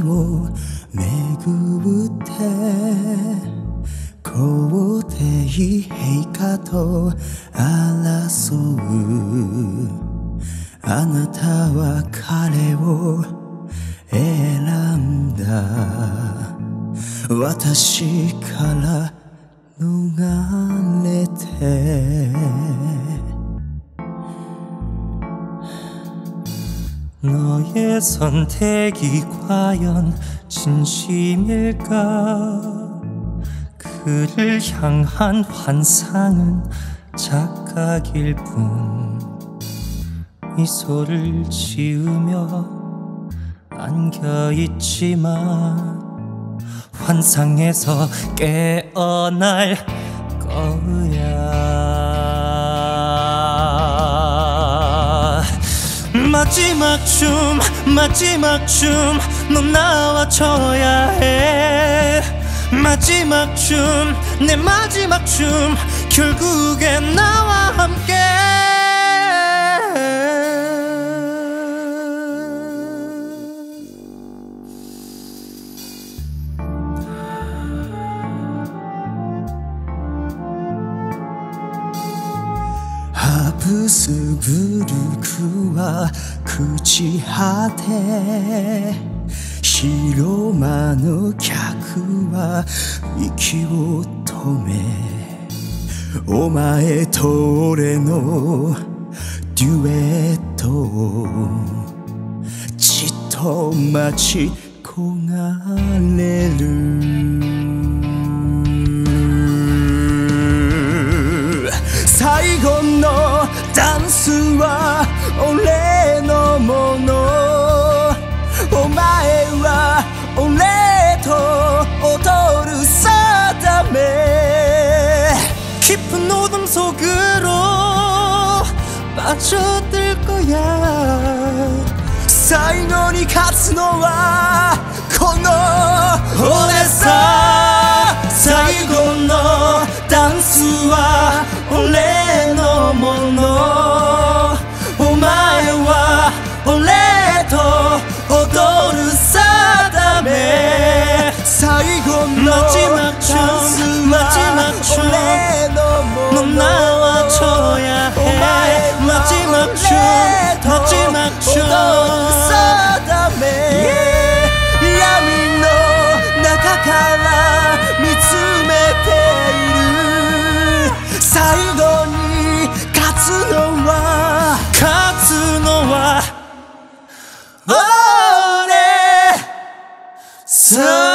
を巡って皇帝陛下と争う。あなたは彼を選んだ。私から逃れて 너의 선택이 과연 진심일까? 그를 향한 환상은 착각일 뿐. 미소를 지으며 안겨있지만 환상에서 깨어날 거야. 마지막 춤 넌 나와 춰야 해. 마지막 춤 내 마지막 춤 결국엔 나와 함께. 하브스부르크와朽ち果て広間の客は息を止めお前と俺のデュエットをじっと待ち焦がれる。最後のダンスは俺のもの。お前は俺と踊る定め。 깊은 어둠 속으로 빠져들 거야. 最後に勝つのはこの俺さ。最後のダンスは俺のもの。お前は俺と踊る定め。最後のダンスは俺のもの。넌 나와 쳐야 해. 마지막 춤踊る定め。闇の中から見つめている。最後に勝つのは俺さ。